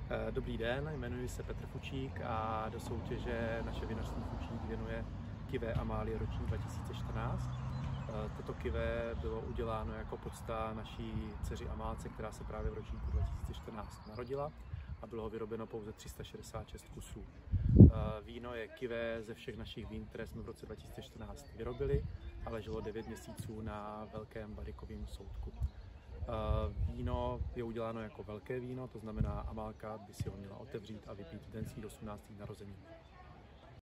Dobrý den, jmenuji se Petr Fučík a do soutěže naše vinařství Fučík věnuje Cuvée Amálie ročník 2014. Toto cuvée bylo uděláno jako pocta naší dceři Amálce, která se právě v ročníku 2014 narodila, a bylo ho vyrobeno pouze 366 kusů. Víno je cuvée ze všech našich vín, které jsme v roce 2014 vyrobili, a leželo 9 měsíců na velkém barikovém soudku. Víno je uděláno jako velké víno, to znamená, Amálka by si ho měla otevřít a vypít v den svých 18. narozenin.